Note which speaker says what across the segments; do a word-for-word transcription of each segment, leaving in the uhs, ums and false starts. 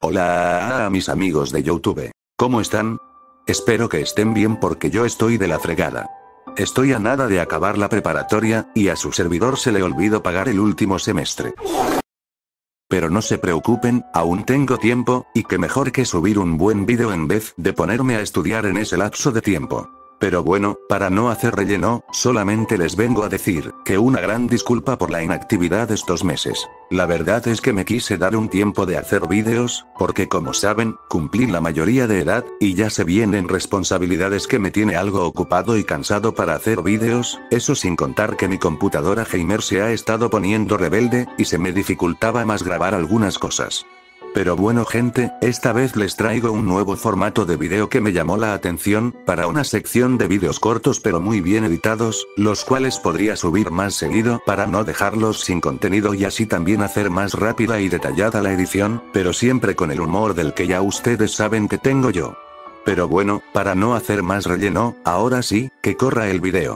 Speaker 1: Hola a mis amigos de YouTube. ¿Cómo están? Espero que estén bien porque yo estoy de la fregada. Estoy a nada de acabar la preparatoria, y a su servidor se le olvidó pagar el último semestre. Pero no se preocupen, aún tengo tiempo, y qué mejor que subir un buen vídeo en vez de ponerme a estudiar en ese lapso de tiempo. Pero bueno, para no hacer relleno, solamente les vengo a decir que una gran disculpa por la inactividad estos meses. La verdad es que me quise dar un tiempo de hacer vídeos, porque como saben, cumplí la mayoría de edad, y ya se vienen responsabilidades que me tiene algo ocupado y cansado para hacer vídeos, eso sin contar que mi computadora gamer se ha estado poniendo rebelde, y se me dificultaba más grabar algunas cosas. Pero bueno gente, esta vez les traigo un nuevo formato de video que me llamó la atención, para una sección de vídeos cortos pero muy bien editados, los cuales podría subir más seguido para no dejarlos sin contenido y así también hacer más rápida y detallada la edición, pero siempre con el humor del que ya ustedes saben que tengo yo. Pero bueno, para no hacer más relleno, ahora sí, que corra el video.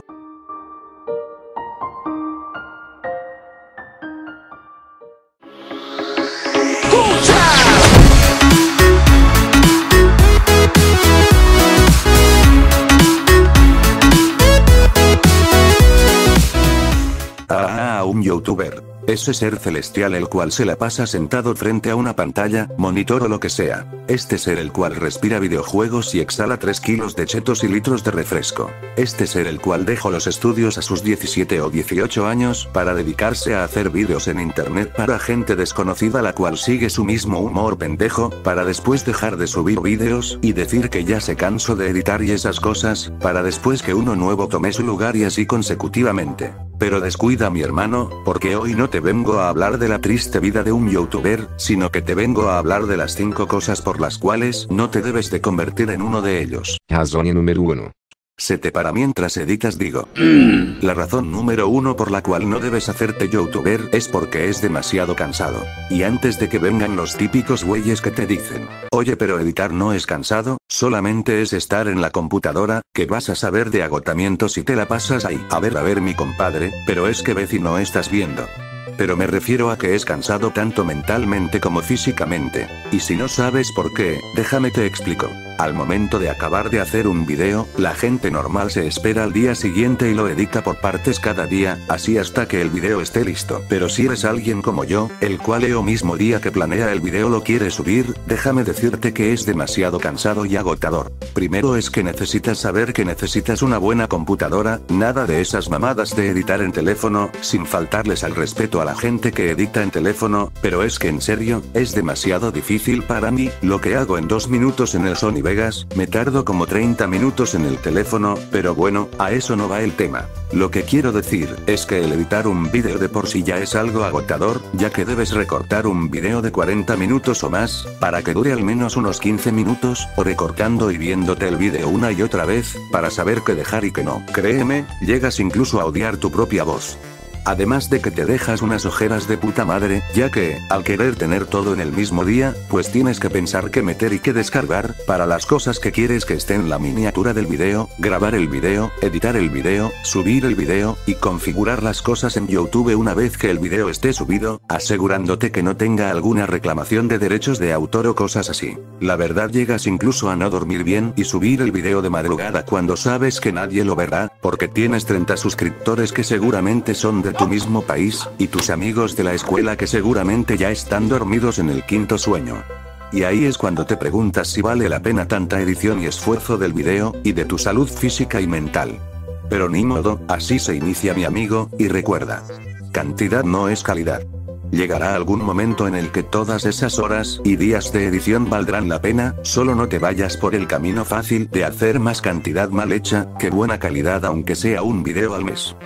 Speaker 1: Ah, un youtuber. Ese ser celestial el cual se la pasa sentado frente a una pantalla, monitor o lo que sea. Este ser el cual respira videojuegos y exhala tres kilos de chetos y litros de refresco. Este ser el cual dejó los estudios a sus diecisiete o dieciocho años para dedicarse a hacer vídeos en internet para gente desconocida la cual sigue su mismo humor pendejo, para después dejar de subir vídeos y decir que ya se cansó de editar y esas cosas, para después que uno nuevo tome su lugar y así consecutivamente. Pero descuida mi hermano, porque hoy no te vengo a hablar de la triste vida de un youtuber, sino que te vengo a hablar de las cinco cosas por las cuales no te debes de convertir en uno de ellos.
Speaker 2: Razón número uno.
Speaker 1: Se te para mientras editas digo. La razón número uno por la cual no debes hacerte youtuber es porque es demasiado cansado. Y antes de que vengan los típicos güeyes que te dicen, oye pero editar no es cansado, solamente es estar en la computadora, que vas a saber de agotamiento si te la pasas ahí. A ver a ver mi compadre, pero es que ves y no estás viendo. Pero me refiero a que es cansado tanto mentalmente como físicamente. Y si no sabes por qué, déjame te explico. Al momento de acabar de hacer un video, la gente normal se espera al día siguiente y lo edita por partes cada día, así hasta que el video esté listo. Pero si eres alguien como yo, el cual el mismo día que planea el video lo quiere subir, déjame decirte que es demasiado cansado y agotador. Primero es que necesitas saber que necesitas una buena computadora, nada de esas mamadas de editar en teléfono, sin faltarles al respeto a la gente que edita en teléfono, pero es que en serio, es demasiado difícil para mí, lo que hago en dos minutos en el Sony Vegas, me tardo como treinta minutos en el teléfono, pero bueno, a eso no va el tema. Lo que quiero decir, es que el editar un vídeo de por sí ya es algo agotador, ya que debes recortar un vídeo de cuarenta minutos o más, para que dure al menos unos quince minutos, o recortando y viéndote el vídeo una y otra vez, para saber qué dejar y qué no. Créeme, llegas incluso a odiar tu propia voz. Además de que te dejas unas ojeras de puta madre, ya que, al querer tener todo en el mismo día, pues tienes que pensar qué meter y qué descargar, para las cosas que quieres que esté en la miniatura del video, grabar el video, editar el video, subir el video, y configurar las cosas en YouTube una vez que el video esté subido, asegurándote que no tenga alguna reclamación de derechos de autor o cosas así. La verdad llegas incluso a no dormir bien y subir el video de madrugada cuando sabes que nadie lo verá, porque tienes treinta suscriptores que seguramente son de tu mismo país, y tus amigos de la escuela que seguramente ya están dormidos en el quinto sueño. Y ahí es cuando te preguntas si vale la pena tanta edición y esfuerzo del video, y de tu salud física y mental. Pero ni modo, así se inicia mi amigo, y recuerda. Cantidad no es calidad. Llegará algún momento en el que todas esas horas y días de edición valdrán la pena, solo no te vayas por el camino fácil de hacer más cantidad mal hecha que buena calidad aunque sea un video al mes.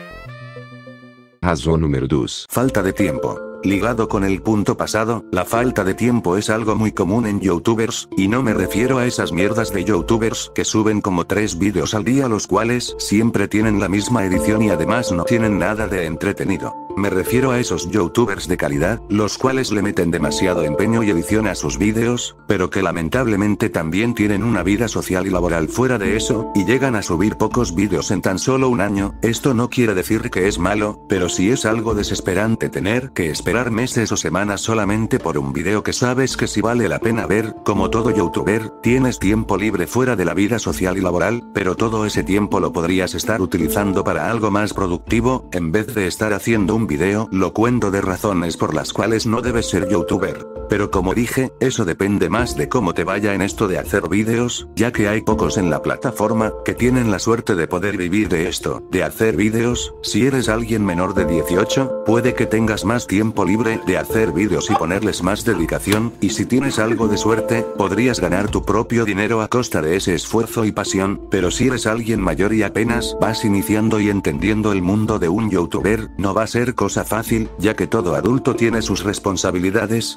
Speaker 2: Razón número dos.
Speaker 1: Falta de tiempo. Ligado con el punto pasado, la falta de tiempo es algo muy común en youtubers, y no me refiero a esas mierdas de youtubers que suben como tres vídeos al día los cuales siempre tienen la misma edición y además no tienen nada de entretenido. Me refiero a esos youtubers de calidad, los cuales le meten demasiado empeño y edición a sus vídeos, pero que lamentablemente también tienen una vida social y laboral fuera de eso, y llegan a subir pocos vídeos en tan solo un año. Esto no quiere decir que es malo, pero sí es algo desesperante tener que esperar meses o semanas solamente por un vídeo que sabes que sí vale la pena ver. Como todo youtuber, tienes tiempo libre fuera de la vida social y laboral, pero todo ese tiempo lo podrías estar utilizando para algo más productivo, en vez de estar haciendo un video. Lo cuento de razones por las cuales no debes ser youtuber. Pero como dije, eso depende más de cómo te vaya en esto de hacer vídeos, ya que hay pocos en la plataforma que tienen la suerte de poder vivir de esto, de hacer vídeos. Si eres alguien menor de dieciocho, puede que tengas más tiempo libre de hacer vídeos y ponerles más dedicación, y si tienes algo de suerte, podrías ganar tu propio dinero a costa de ese esfuerzo y pasión. Pero si eres alguien mayor y apenas vas iniciando y entendiendo el mundo de un youtuber, no va a ser cosa fácil, ya que todo adulto tiene sus responsabilidades.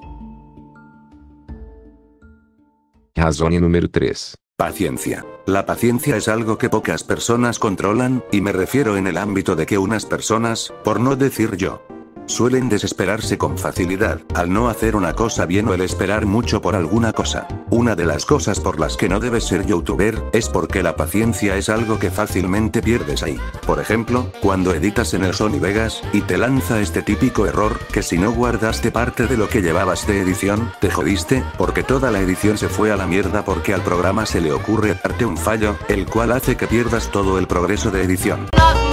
Speaker 2: Razón número tres.
Speaker 1: Paciencia. La paciencia es algo que pocas personas controlan, y me refiero en el ámbito de que unas personas, por no decir yo, suelen desesperarse con facilidad, al no hacer una cosa bien o el esperar mucho por alguna cosa. Una de las cosas por las que no debes ser youtuber, es porque la paciencia es algo que fácilmente pierdes ahí. Por ejemplo, cuando editas en el Sony Vegas, y te lanza este típico error, que si no guardaste parte de lo que llevabas de edición, te jodiste, porque toda la edición se fue a la mierda porque al programa se le ocurre darte un fallo, el cual hace que pierdas todo el progreso de edición.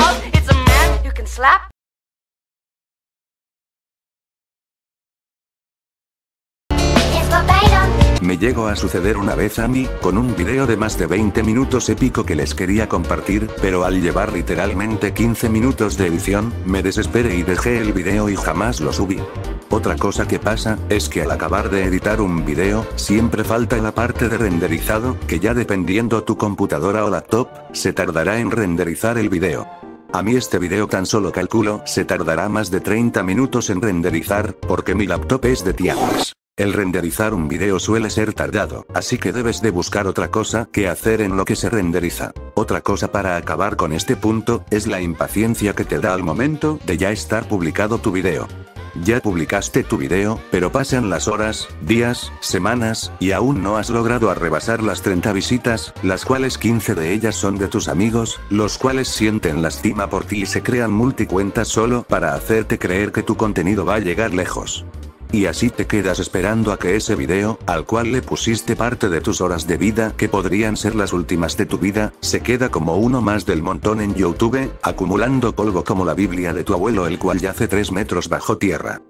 Speaker 1: Me llegó a suceder una vez a mí, con un video de más de veinte minutos épico que les quería compartir, pero al llevar literalmente quince minutos de edición, me desesperé y dejé el video y jamás lo subí. Otra cosa que pasa, es que al acabar de editar un video, siempre falta la parte de renderizado, que ya dependiendo tu computadora o laptop, se tardará en renderizar el video. A mí este video tan solo calculo, se tardará más de treinta minutos en renderizar, porque mi laptop es de tiamas. El renderizar un video suele ser tardado, así que debes de buscar otra cosa que hacer en lo que se renderiza. Otra cosa para acabar con este punto, es la impaciencia que te da al momento de ya estar publicado tu video. Ya publicaste tu video, pero pasan las horas, días, semanas, y aún no has logrado rebasar las treinta visitas, las cuales quince de ellas son de tus amigos, los cuales sienten lástima por ti y se crean multicuentas solo para hacerte creer que tu contenido va a llegar lejos. Y así te quedas esperando a que ese video, al cual le pusiste parte de tus horas de vida, que podrían ser las últimas de tu vida, se queda como uno más del montón en YouTube, acumulando polvo como la Biblia de tu abuelo, el cual yace tres metros bajo tierra.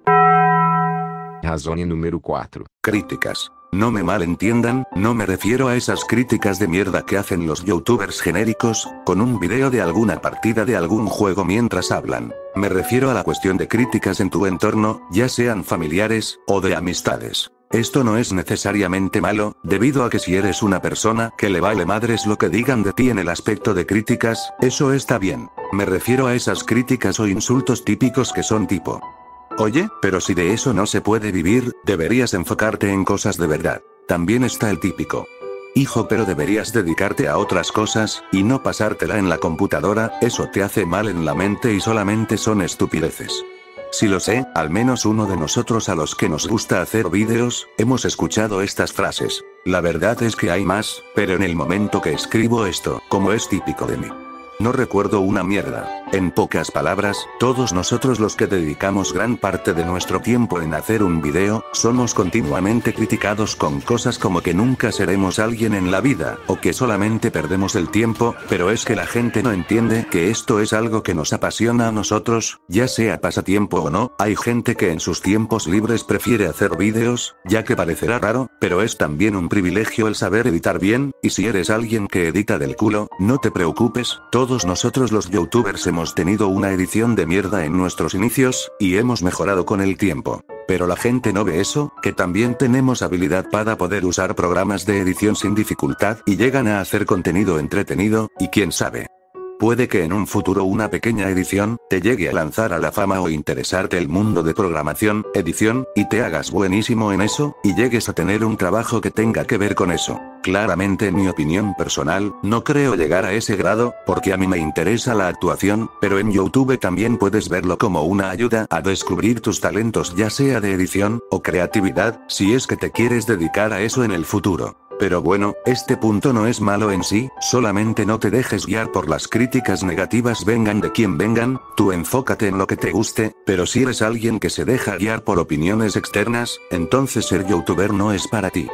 Speaker 2: Razón número cuatro.
Speaker 1: Críticas. No me malentiendan, no me refiero a esas críticas de mierda que hacen los youtubers genéricos, con un video de alguna partida de algún juego mientras hablan. Me refiero a la cuestión de críticas en tu entorno, ya sean familiares, o de amistades. Esto no es necesariamente malo, debido a que si eres una persona que le vale madres lo que digan de ti en el aspecto de críticas, eso está bien. Me refiero a esas críticas o insultos típicos que son tipo: oye, pero si de eso no se puede vivir, deberías enfocarte en cosas de verdad. También está el típico: hijo, pero deberías dedicarte a otras cosas, y no pasártela en la computadora, eso te hace mal en la mente y solamente son estupideces. Si lo sé, al menos uno de nosotros a los que nos gusta hacer vídeos, hemos escuchado estas frases. La verdad es que hay más, pero en el momento que escribo esto, como es típico de mí, no recuerdo una mierda. En pocas palabras, todos nosotros los que dedicamos gran parte de nuestro tiempo en hacer un video, somos continuamente criticados con cosas como que nunca seremos alguien en la vida, o que solamente perdemos el tiempo, pero es que la gente no entiende que esto es algo que nos apasiona a nosotros, ya sea pasatiempo o no. Hay gente que en sus tiempos libres prefiere hacer vídeos, ya que parecerá raro, pero es también un privilegio el saber editar bien, y si eres alguien que edita del culo, no te preocupes, todos nosotros los youtubers hemos Hemos tenido una edición de mierda en nuestros inicios, y hemos mejorado con el tiempo. Pero la gente no ve eso, que también tenemos habilidad para poder usar programas de edición sin dificultad, y llegan a hacer contenido entretenido, y quién sabe. Puede que en un futuro una pequeña edición te llegue a lanzar a la fama o interesarte el mundo de programación, edición, y te hagas buenísimo en eso, y llegues a tener un trabajo que tenga que ver con eso. Claramente en mi opinión personal, no creo llegar a ese grado, porque a mí me interesa la actuación, pero en YouTube también puedes verlo como una ayuda a descubrir tus talentos, ya sea de edición, o creatividad, si es que te quieres dedicar a eso en el futuro. Pero bueno, este punto no es malo en sí, solamente no te dejes guiar por las críticas negativas, vengan de quien vengan, tú enfócate en lo que te guste, pero si eres alguien que se deja guiar por opiniones externas, entonces ser youtuber no es para ti.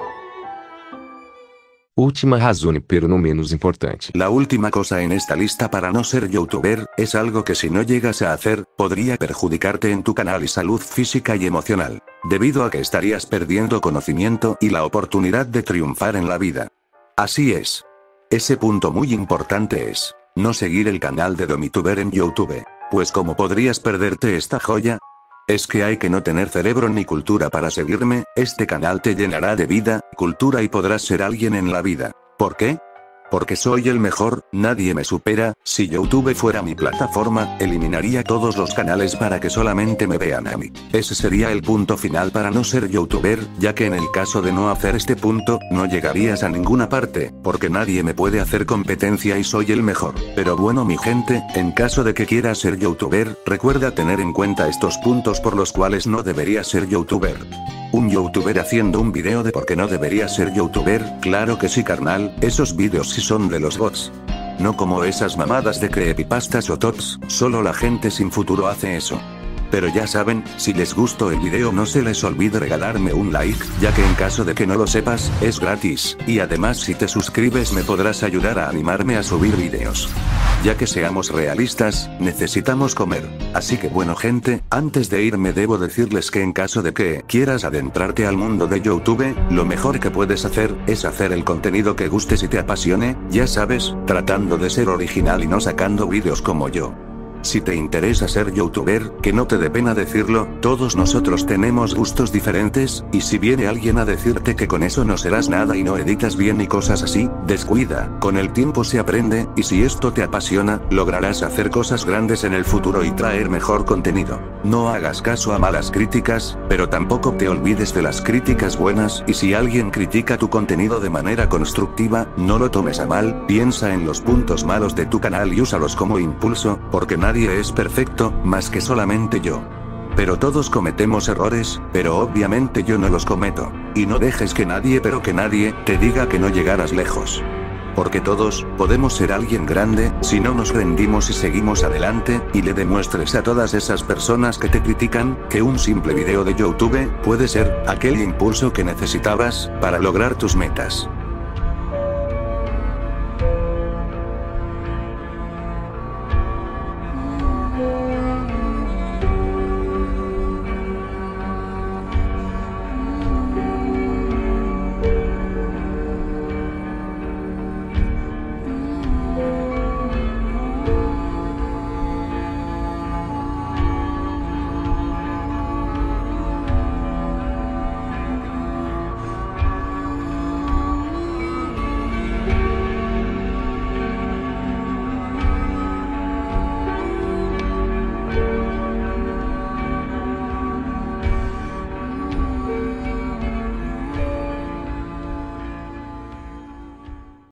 Speaker 2: Última razão, pero no menos importante.
Speaker 1: La última cosa en esta lista para no ser youtuber, es algo que si no llegas a hacer, podría perjudicarte en tu canal y salud física y emocional. Debido a que estarías perdiendo conocimiento y la oportunidad de triunfar en la vida. Así es. Ese punto muy importante es, no seguir el canal de Domituber en YouTube. Pues ¿cómo podrías perderte esta joya? Es que hay que no tener cerebro ni cultura para seguirme, este canal te llenará de vida, cultura y podrás ser alguien en la vida. ¿Por qué? Porque soy el mejor, nadie me supera, si YouTube fuera mi plataforma, eliminaría todos los canales para que solamente me vean a mí. Ese sería el punto final para no ser youtuber, ya que en el caso de no hacer este punto, no llegarías a ninguna parte, porque nadie me puede hacer competencia y soy el mejor. Pero bueno mi gente, en caso de que quieras ser youtuber, recuerda tener en cuenta estos puntos por los cuales no deberías ser youtuber. Un youtuber haciendo un video de por qué no debería ser youtuber, claro que sí carnal, esos vídeos sí son de los bots. No como esas mamadas de creepypastas o tots, solo la gente sin futuro hace eso. Pero ya saben, si les gustó el video no se les olvide regalarme un like, ya que en caso de que no lo sepas, es gratis, y además si te suscribes me podrás ayudar a animarme a subir videos. Ya que seamos realistas, necesitamos comer. Así que bueno gente, antes de irme debo decirles que en caso de que quieras adentrarte al mundo de YouTube, lo mejor que puedes hacer, es hacer el contenido que gustes y te apasione, ya sabes, tratando de ser original y no sacando vídeos como yo. Si te interesa ser youtuber, que no te dé pena decirlo, todos nosotros tenemos gustos diferentes, y si viene alguien a decirte que con eso no serás nada y no editas bien y cosas así, descuida, con el tiempo se aprende, y si esto te apasiona, lograrás hacer cosas grandes en el futuro y traer mejor contenido. No hagas caso a malas críticas, pero tampoco te olvides de las críticas buenas, y si alguien critica tu contenido de manera constructiva, no lo tomes a mal, piensa en los puntos malos de tu canal y úsalos como impulso, porque nadie Nadie es perfecto, más que solamente yo. Pero todos cometemos errores, pero obviamente yo no los cometo. Y no dejes que nadie pero que nadie, te diga que no llegarás lejos. Porque todos, podemos ser alguien grande, si no nos rendimos y seguimos adelante, y le demuestres a todas esas personas que te critican, que un simple video de YouTube, puede ser, aquel impulso que necesitabas, para lograr tus metas.